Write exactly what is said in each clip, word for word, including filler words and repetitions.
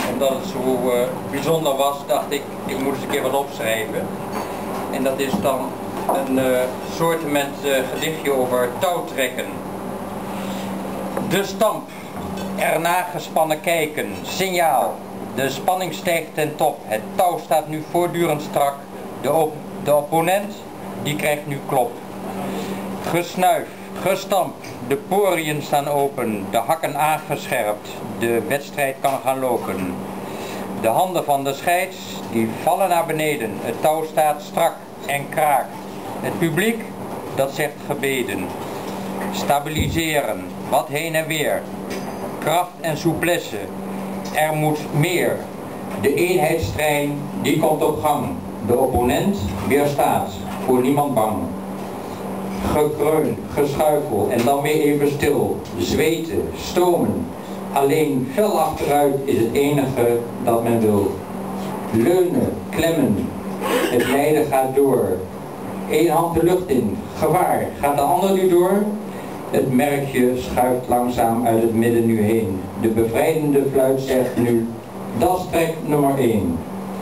omdat het zo uh, bijzonder was, dacht ik, ik moet eens een keer wat opschrijven. En dat is dan een uh, soortement uh, gedichtje over touwtrekken. De stamp, erna gespannen kijken, signaal. De spanning stijgt ten top, het touw staat nu voortdurend strak. De, op de opponent, die krijgt nu klop. Gesnuif, gestamp, de poriën staan open, de hakken aangescherpt, de wedstrijd kan gaan lopen. De handen van de scheids, die vallen naar beneden, het touw staat strak en kraakt. Het publiek, dat zegt gebeden. Stabiliseren, wat heen en weer. Kracht en souplesse, er moet meer. De eenheidstrein, die komt op gang. De opponent weerstaat, voor niemand bang. Gekreun, geschuifel en dan weer even stil. Zweten, stomen. Alleen fel achteruit is het enige dat men wil. Leunen, klemmen. Het lijden gaat door. Eén hand de lucht in. Gevaar, gaat de ander nu door? Het merkje schuift langzaam uit het midden nu heen. De bevrijdende fluit zegt nu, dat is trek nummer één.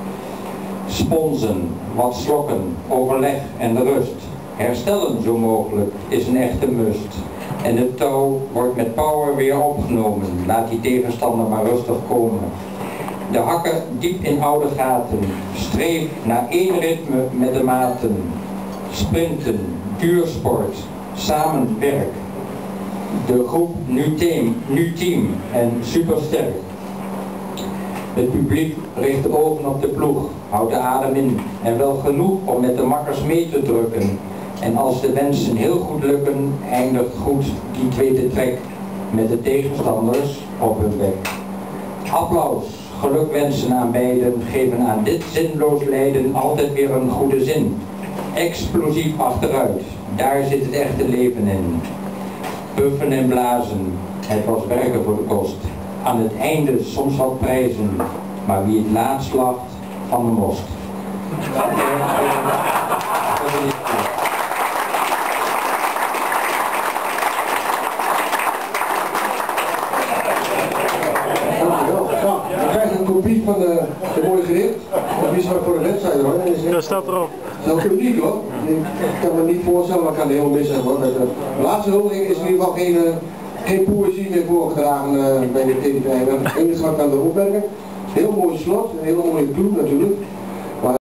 Sponsen, wat slokken, overleg en de rust. Herstellen zo mogelijk is een echte must. En het touw wordt met power weer opgenomen. Laat die tegenstander maar rustig komen. De hakken diep in oude gaten. Streef naar één ritme met de maten. Sprinten, duursport, samen werk. De groep nu team, nu team en supersterk. Het publiek richt de ogen op de ploeg, houdt de adem in en wel genoeg om met de makkers mee te drukken. En als de wensen heel goed lukken, eindigt goed die tweede trek met de tegenstanders op hun bek. Applaus, gelukwensen aan beiden, geven aan dit zinloos lijden altijd weer een goede zin. Explosief achteruit, daar zit het echte leven in. Puffen en blazen, het was werken voor de kost. Aan het einde soms wat prijzen, maar wie het laatst lacht, van de most. Je krijgt een kopie van de, de mooie gedicht. Dat is maar voor de wedstrijd hoor. Dat staat erop. Dat is ook uniek hoor. Ik kan me niet voorstellen, maar ik kan het helemaal mis hebben hoor. De laatste huldiging is in ieder geval geen, uh, geen poëzie meer voorgedragen uh, bij de T V. Het enige wat ik aan de opmerken. Heel mooi slot, een hele mooie club natuurlijk.